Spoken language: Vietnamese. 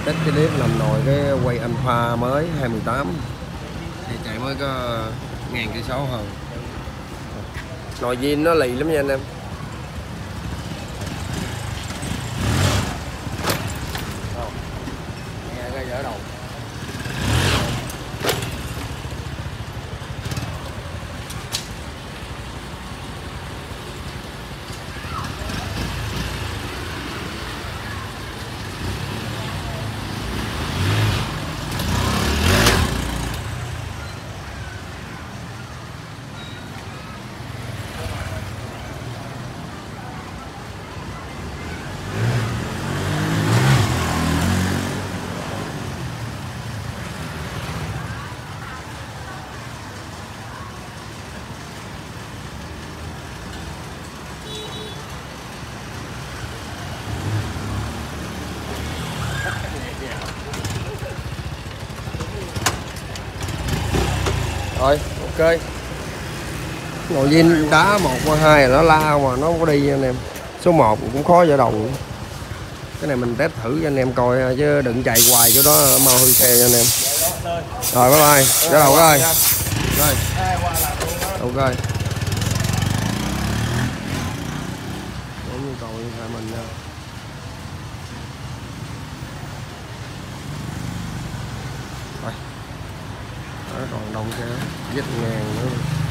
test cái clip làm nồi cái quay Alpha mới 2018 thì chạy mới có 1000 cây số hơn. Nồi zin nó lì lắm nha anh em. Nghe cái dở đầu. Rồi, ok. Nồi zin đá 1 qua 2 là nó la mà nó không có đi anh em. Số 1 cũng khó dở đầu. Cái này mình test thử cho anh em coi chứ đừng chạy hoài chỗ đó mau hư xe cho anh em. Rồi bye bye. Dở đầu rồi. Rồi. Ok. Để nhu cầu điện thoại mình nha. Rồi. Đó còn đông xe, dứt ngàn nữa.